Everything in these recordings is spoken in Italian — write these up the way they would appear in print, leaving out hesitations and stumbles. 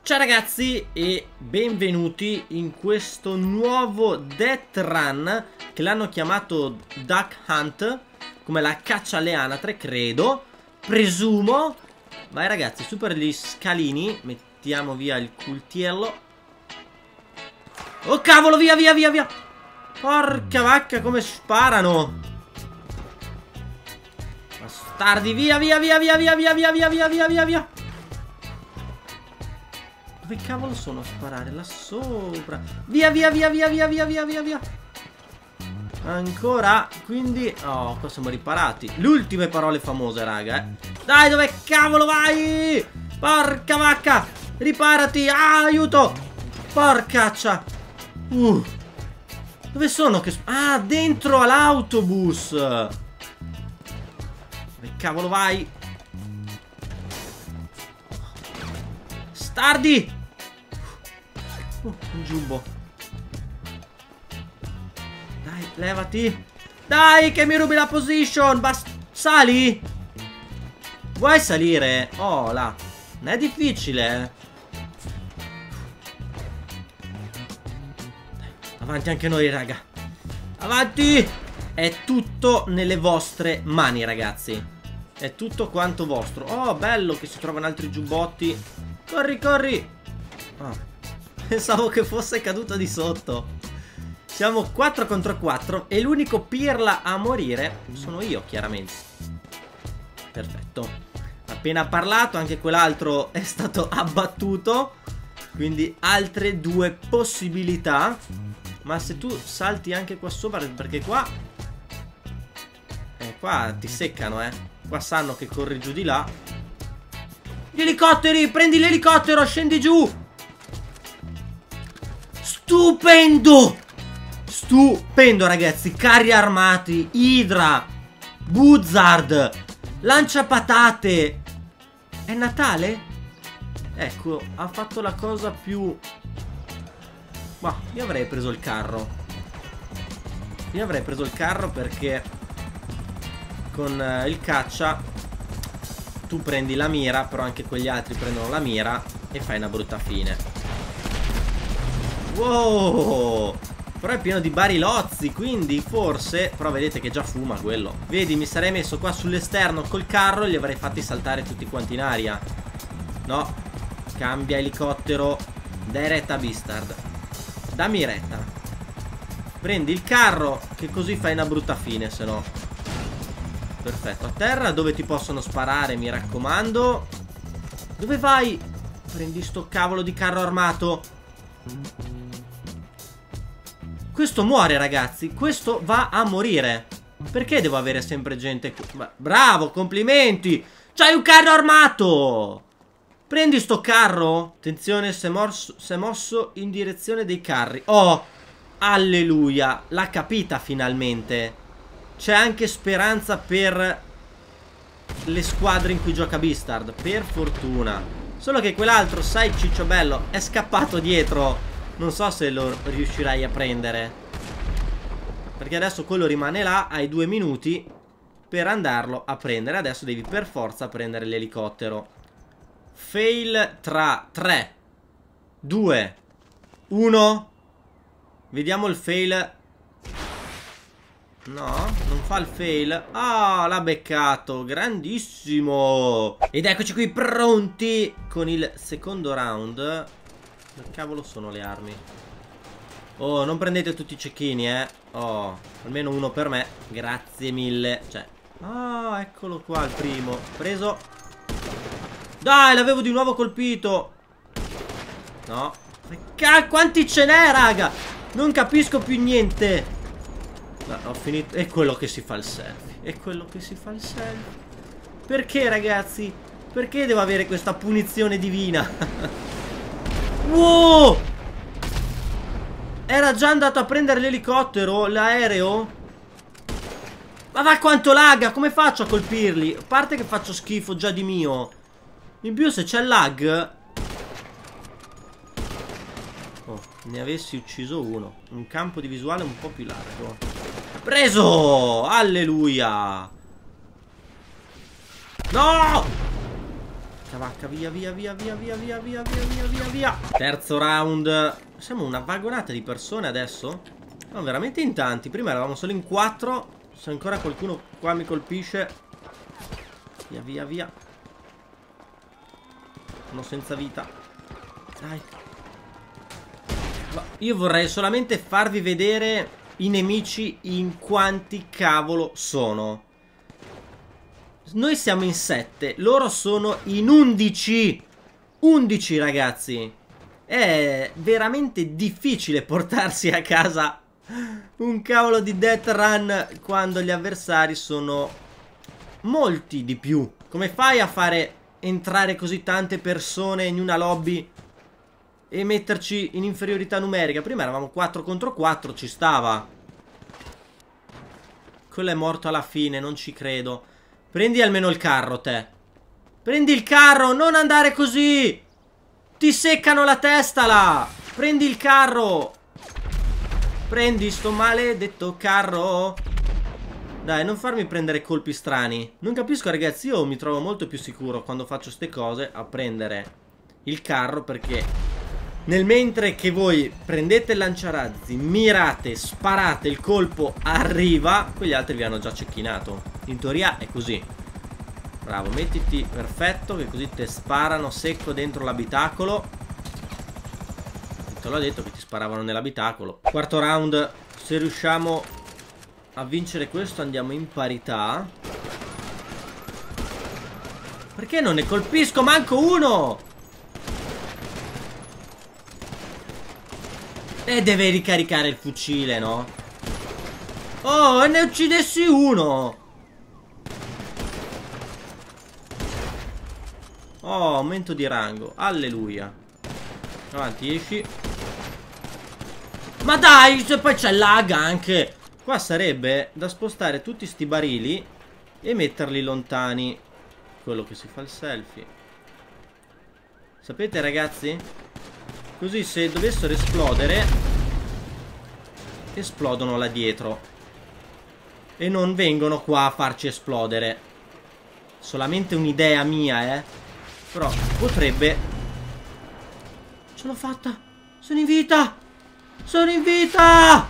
Ciao ragazzi e benvenuti in questo nuovo Death Run che l'hanno chiamato Duck Hunt, come la caccia alle anatre, credo, presumo. Vai ragazzi, su per gli scalini, mettiamo via il cultiello. Oh cavolo, via via via via. Porca vacca, come sparano. Bastardi, via via via via via via via via via via via via. Dove cavolo sono a sparare? Là sopra. Via via via via via via via via via. Ancora. Quindi oh, qua siamo riparati. Le ultime parole famose, raga, Dai, dove cavolo vai? Porca vacca. Riparati. Ah, aiuto. Porcaccia. Dove sono? Ah, dentro all'autobus. Dove cavolo vai? Stardi. Un giubbo. Dai, levati. Dai, che mi rubi la position. Sali. Vuoi salire? Oh, là. Non è difficile, Avanti anche noi, raga. Avanti. È tutto nelle vostre mani, ragazzi. È tutto quanto vostro. Oh, bello che si trovano altri giubbotti. Corri, corri. Oh. Pensavo che fosse caduto di sotto. Siamo 4 contro 4 e l'unico pirla a morire sono io, chiaramente. Perfetto. Appena parlato, anche quell'altro è stato abbattuto. Quindi altre due possibilità. Ma se tu salti anche qua sopra, perché qua qua ti seccano, Qua sanno che corri giù di là. Gli elicotteri, prendi l'elicottero, scendi giù. Stupendo. Stupendo, ragazzi. Carri armati, Idra, Buzzard, lanciapatate. È Natale? Ecco, ha fatto la cosa più... Ma io avrei preso il carro. Io avrei preso il carro perché con il caccia tu prendi la mira, però anche quegli altri prendono la mira e fai una brutta fine. Wow! Però è pieno di barilozzi, quindi forse... Però vedete che già fuma quello. Vedi, mi sarei messo qua sull'esterno col carro e li avrei fatti saltare tutti quanti in aria. No. Cambia elicottero. Dai retta a Beastard. Dammi retta. Prendi il carro, che così fai una brutta fine, se no. Perfetto. A terra dove ti possono sparare, mi raccomando. Dove vai? Prendi sto cavolo di carro armato. Questo muore, ragazzi. Questo va a morire. Perché devo avere sempre gente qui? Bravo, complimenti. C'hai un carro armato. Prendi sto carro. Attenzione, si è mosso in direzione dei carri. Oh, alleluia. L'ha capita finalmente. C'è anche speranza per le squadre in cui gioca Beastard. Per fortuna. Solo che quell'altro, sai, cicciobello, è scappato dietro. Non so se lo riuscirai a prendere, perché adesso quello rimane là. Hai 2 minuti per andarlo a prendere. Adesso devi per forza prendere l'elicottero. Fail tra 3 2 1. Vediamo il fail. No, non fa il fail. Ah, l'ha beccato. Grandissimo. Ed eccoci qui pronti con il secondo round. Che cavolo sono le armi? Oh, non prendete tutti i cecchini, Oh, almeno uno per me. Grazie mille. Cioè, ah, eccolo qua il primo. Preso. Dai, l'avevo di nuovo colpito. No. Quanti ce n'è, raga? Non capisco più niente. No, ho finito. È quello che si fa il selfie. È quello che si fa il selfie. Perché, ragazzi? Perché devo avere questa punizione divina? Wow! Era già andato a prendere l'elicottero, l'aereo. Ma va quanto laga, come faccio a colpirli? A parte che faccio schifo già di mio. In più se c'è lag. Oh, ne avessi ucciso uno. Un campo di visuale un po' più largo. Preso! Alleluia! No! Cavacca, via, via, via, via, via, via, via, via, via, via, via. Terzo round. Siamo una vagonata di persone adesso. No, veramente in tanti. Prima eravamo solo in 4. Se ancora qualcuno qua mi colpisce. Via, via, via. Sono senza vita. Dai. Io vorrei solamente farvi vedere i nemici in quanti cavolo sono. Noi siamo in 7, loro sono in 11. 11 ragazzi. È veramente difficile portarsi a casa un cavolo di death run quando gli avversari sono molti di più. Come fai a fare entrare così tante persone in una lobby e metterci in inferiorità numerica? Prima eravamo 4 contro 4, ci stava. Quello è morto alla fine, non ci credo. Prendi almeno il carro, te. Prendi il carro, non andare così. Ti seccano la testa là. Prendi il carro. Prendi sto maledetto carro. Dai, non farmi prendere colpi strani. Non capisco ragazzi, io mi trovo molto più sicuro quando faccio ste cose a prendere il carro, perché nel mentre che voi prendete il lanciarazzi, mirate, sparate, il colpo arriva, quegli altri vi hanno già cecchinato. In teoria è così. Bravo, mettiti perfetto, che così te sparano secco dentro l'abitacolo. Te l'ho detto che ti sparavano nell'abitacolo. Quarto round, se riusciamo a vincere questo andiamo in parità. Perché non ne colpisco manco uno? E deve ricaricare il fucile, no? Oh, ne uccidessi uno! Oh, aumento di rango. Alleluia. Avanti, esci. Ma dai, se poi c'è lag anche. Qua sarebbe da spostare tutti sti barili e metterli lontani. Quello che si fa il selfie. Sapete ragazzi? Così se dovessero esplodere, esplodono là dietro e non vengono qua a farci esplodere. Solamente un'idea mia, però potrebbe. Ce l'ho fatta. Sono in vita. Sono in vita.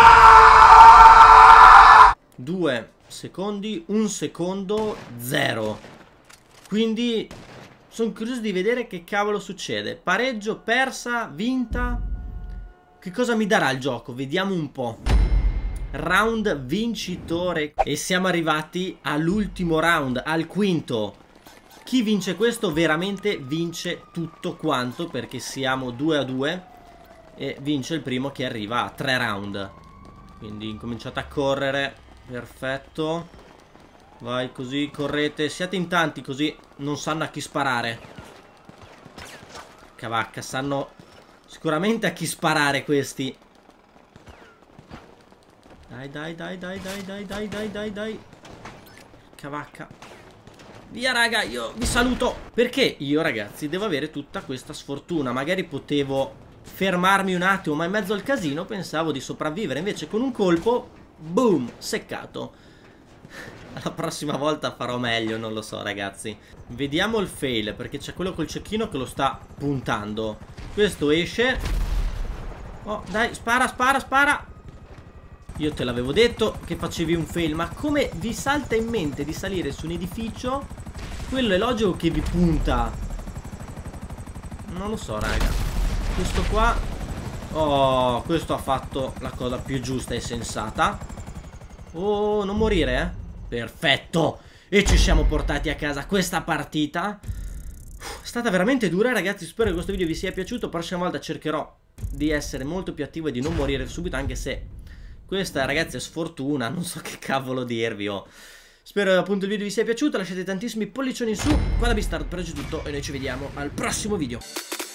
2 secondi, 1 secondo, 0. Quindi sono curioso di vedere che cavolo succede. Pareggio, persa, vinta. Che cosa mi darà il gioco? Vediamo un po'. Round vincitore. E siamo arrivati all'ultimo round, al quinto. Chi vince questo veramente vince tutto quanto, perché siamo 2-2 e vince il primo che arriva a 3 round. Quindi incominciate a correre. Perfetto. Vai così, correte, siate in tanti così non sanno a chi sparare. Cavacca, sanno sicuramente a chi sparare questi. Dai, dai, dai, dai, dai, dai, dai, dai, dai, dai. Cavacca. Via raga, io vi saluto. Perché io ragazzi devo avere tutta questa sfortuna? Magari potevo fermarmi un attimo, ma in mezzo al casino pensavo di sopravvivere. Invece con un colpo, boom, seccato. La prossima volta farò meglio, non lo so ragazzi. Vediamo il fail, perché c'è quello col cecchino che lo sta puntando. Questo esce. Oh dai, spara, spara, spara. Io te l'avevo detto che facevi un fail. Ma come vi salta in mente di salire su un edificio? Quello è logico che vi punta. Non lo so raga. Questo qua. Oh, questo ha fatto la cosa più giusta e sensata. Oh, non morire, Perfetto. E ci siamo portati a casa questa partita. È stata veramente dura ragazzi. Spero che questo video vi sia piaciuto. Prossima volta cercherò di essere molto più attivo e di non morire subito, anche se questa ragazzi è sfortuna. Non so che cavolo dirvi. Spero appunto il video vi sia piaciuto. Lasciate tantissimi pollicioni in su. Qua da Beastars per oggi è tutto e noi ci vediamo al prossimo video.